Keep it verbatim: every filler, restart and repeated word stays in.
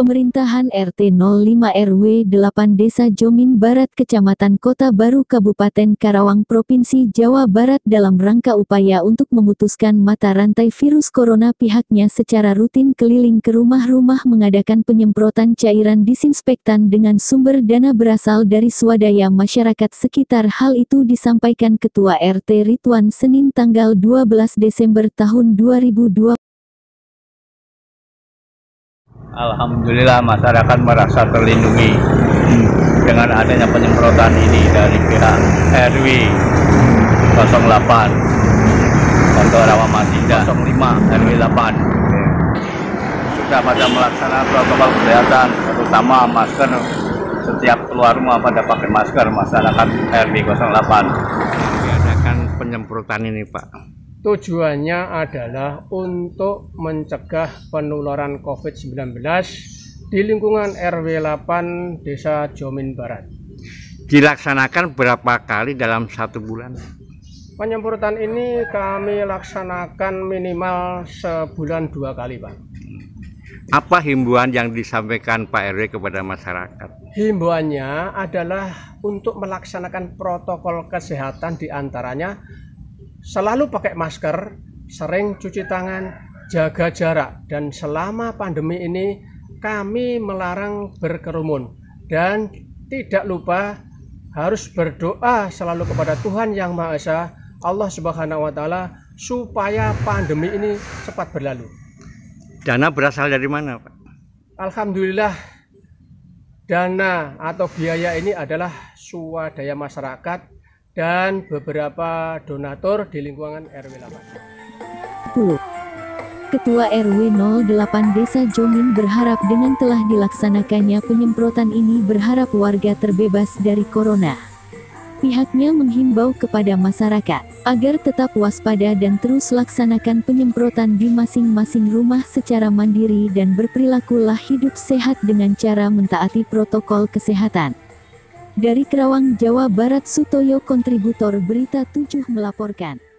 Pemerintahan R T nol lima R W delapan Desa Jomin Barat Kecamatan Kota Baru Kabupaten Karawang Provinsi Jawa Barat dalam rangka upaya untuk memutuskan mata rantai virus corona, pihaknya secara rutin keliling ke rumah-rumah mengadakan penyemprotan cairan disinfektan dengan sumber dana berasal dari swadaya masyarakat sekitar. Hal itu disampaikan Ketua R T Ridwan Senin tanggal dua belas Desember tahun dua ribu dua puluh. Alhamdulillah masyarakat merasa terlindungi dengan adanya penyemprotan ini dari pihak R W nol delapan Pondok Rawamasida nol lima R W delapan. Sudah pada melaksanakan protokol kesehatan, terutama masker. Setiap keluar rumah pada pakai masker masyarakat R W nol delapan. Diadakan penyemprotan ini, Pak. Tujuannya adalah untuk mencegah penularan COVID sembilan belas di lingkungan R W delapan Desa Jomin Barat. Dilaksanakan berapa kali dalam satu bulan? Penyemprotan ini kami laksanakan minimal sebulan dua kali, Pak. Apa himbauan yang disampaikan Pak R W kepada masyarakat? Himbauannya adalah untuk melaksanakan protokol kesehatan, diantaranya selalu pakai masker, sering cuci tangan, jaga jarak, dan selama pandemi ini kami melarang berkerumun. Dan tidak lupa harus berdoa selalu kepada Tuhan Yang Maha Esa, Allah Subhanahu wa Ta'ala, supaya pandemi ini cepat berlalu. Dana berasal dari mana, Pak? Alhamdulillah, dana atau biaya ini adalah swadaya masyarakat dan beberapa donatur di lingkungan R W delapan. sepuluh. Ketua R W nol delapan Desa Jomin berharap dengan telah dilaksanakannya penyemprotan ini berharap warga terbebas dari corona. Pihaknya menghimbau kepada masyarakat agar tetap waspada dan terus laksanakan penyemprotan di masing-masing rumah secara mandiri dan berperilakulah hidup sehat dengan cara mentaati protokol kesehatan. Dari Karawang, Jawa Barat, Sutoyo, kontributor Berita tujuh melaporkan.